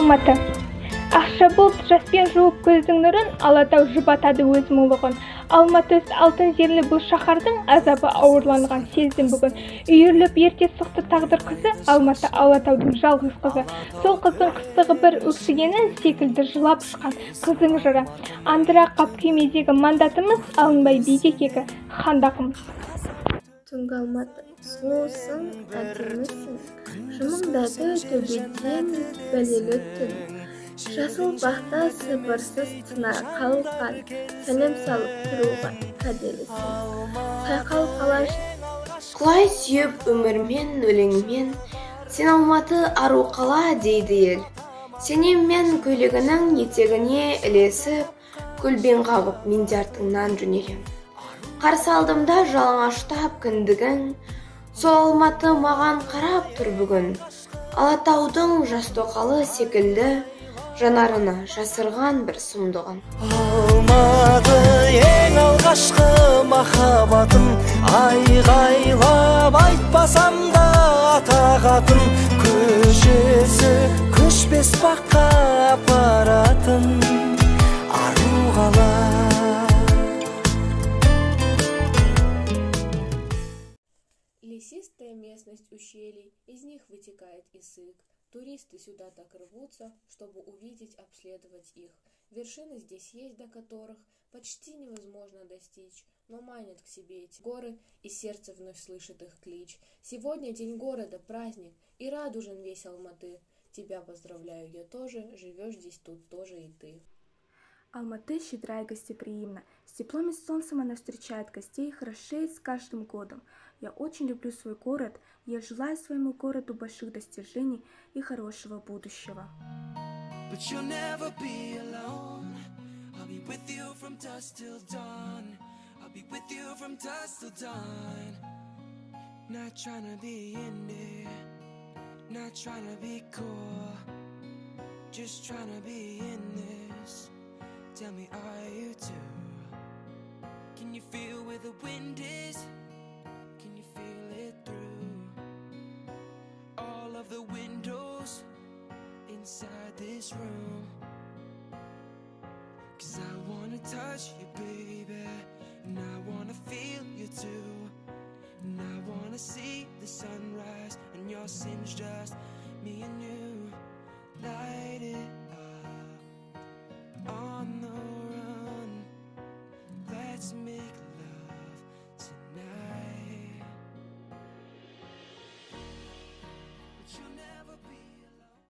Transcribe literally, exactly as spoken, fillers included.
Алматы. Ақша бұлт жаспен жуып көздің нұрын, Алатау жұбатады өз мұлығын. Алматы өз алтын зерлі бұл шаһардың азабы ауырланған сездім бүгін. Үйіріліп ерте соқты тағдыр қызы, Алматы Алатаудың жалғыз қызы. Сол қыздың қыстығы бір өксігені секілді жылап ұшқан қыздың жыры. Андыра қап күймедегі мандатымыз, алынбай биге кегі хандақымыз. Түнгі Алматы, сұлусың, әдемісің, жымыңдады төбеден бәлелі түн. Жасыл бақта сыбырсыз тына қалған, сәлем салып тұруға кәделісің. Сайқал қалаш құлай сүйіп өмірмен, өлеңмен, сен Алматы ару қала дейді ел. Сенем мен көйлегінің етегіне ілесіп, көлбен қағып менде артыңнан жөнелем. Қарсы алдымда жалаңаштап кіндігің, сол Алматы маған қарап тұр бүгін. Алатаудың жас тоқалы секілді, жанарына жасырған бір сұмдығын. Алматы ең алғашқы махаббатым, айғайлап айтпасам да атағатын, көшесі көшпес баққа апаратын ару қала. Лесистая местность ущелий, из них вытекает Исык. Туристы сюда так рвутся, чтобы увидеть, обследовать их. Вершины здесь есть, до которых почти невозможно достичь, но манят к себе эти горы, и сердце вновь слышит их клич. Сегодня день города, праздник, и радужен весь Алматы. Тебя поздравляю, я тоже, живешь здесь тут тоже и ты. Алматы щедра и гостеприимна. С теплом и солнцем она встречает гостей и хорошеет с каждым годом. Я очень люблю свой город, и я желаю своему городу больших достижений и хорошего будущего. But you'll never be alone. I'll be with you from dusk till dawn. I'll be with you from dusk till dawn. Not trying to be in there, not trying to be cool, just trying to be in this. Tell me, are you too? Can you feel where the wind is? Can you feel it through all of the windows inside this room? 'Cause I wanna touch you, baby, and I wanna feel you too, and I wanna see the sunrise and your sins, just me and you. Light it up on the run, let's make love tonight. But you'll never